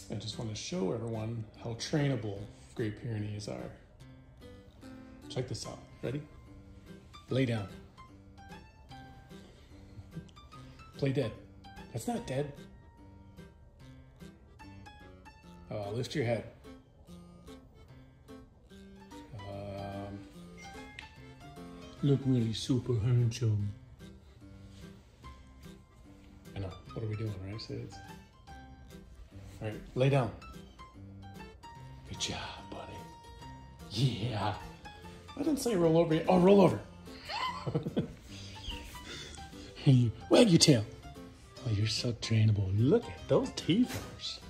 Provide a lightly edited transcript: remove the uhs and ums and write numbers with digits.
I just want to show everyone how trainable Great Pyrenees are. Check this out. Ready? Lay down. Play dead. That's not dead. Lift your head. Look really super handsome. I know. What are we doing, right, SADIE'S? All right, lay down. Good job, buddy. Yeah. I didn't say roll over yet. Oh, roll over. Wag your tail. Oh, you're so trainable. Look at those teethers.